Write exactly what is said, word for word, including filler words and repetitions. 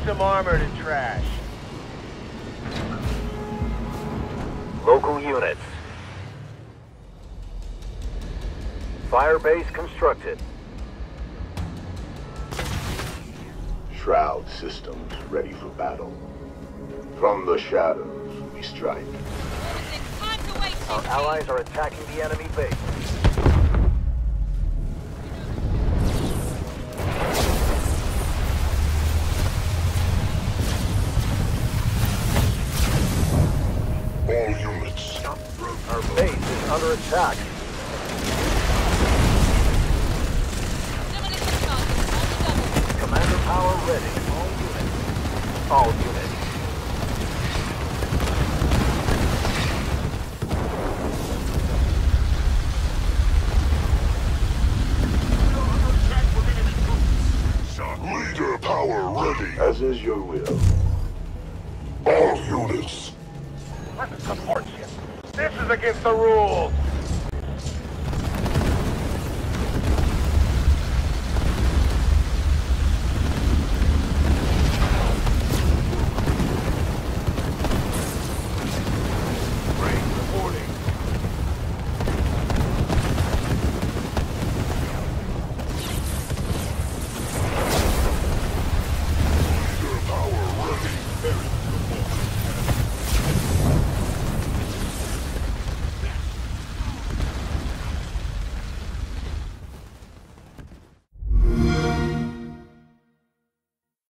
some armor to trash. Local units. Fire base constructed. Shroud systems ready for battle. From the shadows, we strike. Our allies are attacking the enemy base. All units. Our base is under attack. Commander power ready. All units. All units. Leader power ready. As is your will. All units. Let's support you. This is against the rules.